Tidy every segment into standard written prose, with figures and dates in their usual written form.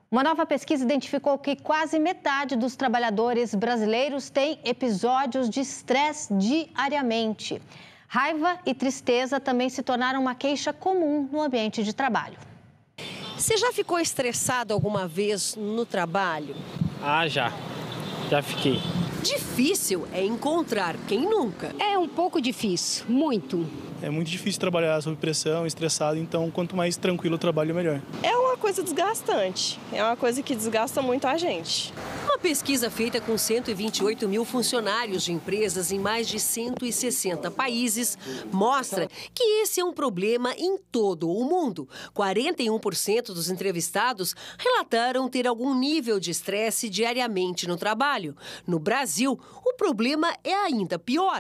Uma nova pesquisa identificou que quase metade dos trabalhadores brasileiros tem episódios de estresse diariamente. Raiva e tristeza também se tornaram uma queixa comum no ambiente de trabalho. Você já ficou estressado alguma vez no trabalho? Já fiquei. Difícil é encontrar quem nunca. É um pouco difícil, muito. É muito difícil trabalhar sob pressão, estressado, então quanto mais tranquilo o trabalho, melhor. É uma coisa desgastante, é uma coisa que desgasta muito a gente. Uma pesquisa feita com 128 mil funcionários de empresas em mais de 160 países mostra que esse é um problema em todo o mundo. 41% dos entrevistados relataram ter algum nível de estresse diariamente no trabalho. No Brasil, o problema é ainda pior.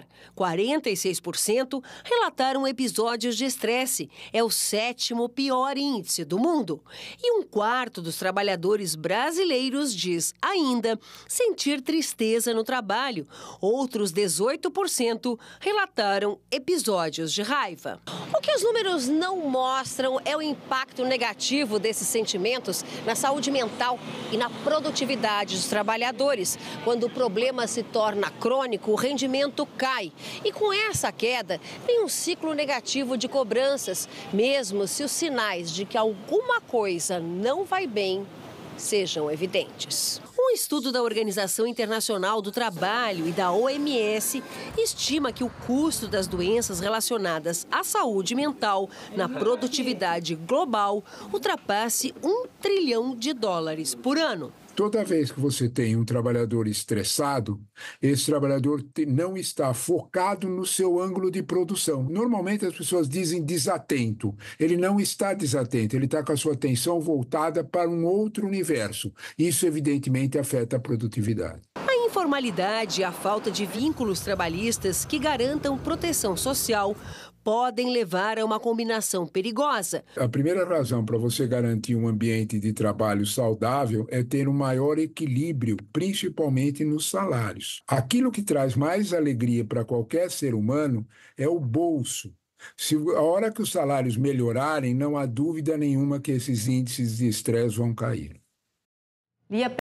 46% relataram episódios de estresse. É o 7º pior índice do mundo. E 1/4 dos trabalhadores brasileiros diz ainda sentir tristeza no trabalho. Outros 18% relataram episódios de raiva. O que os números não mostram é o impacto negativo desses sentimentos na saúde mental e na produtividade dos trabalhadores. Quando o problema se torna crônico, o rendimento cai. E com essa queda, vem um ciclo negativo de cobranças, mesmo se os sinais de que alguma coisa não vai bem sejam evidentes. Um estudo da Organização Internacional do Trabalho e da OMS estima que o custo das doenças relacionadas à saúde mental na produtividade global ultrapasse $1 trilhão por ano. Toda vez que você tem um trabalhador estressado, esse trabalhador não está focado no seu ângulo de produção. Normalmente as pessoas dizem desatento. Ele não está desatento, ele está com a sua atenção voltada para um outro universo. Isso, evidentemente, afeta a produtividade. A informalidade e a falta de vínculos trabalhistas que garantam proteção social podem levar a uma combinação perigosa. A primeira razão para você garantir um ambiente de trabalho saudável é ter um maior equilíbrio, principalmente nos salários. Aquilo que traz mais alegria para qualquer ser humano é o bolso. Se a hora que os salários melhorarem, não há dúvida nenhuma que esses índices de estresse vão cair.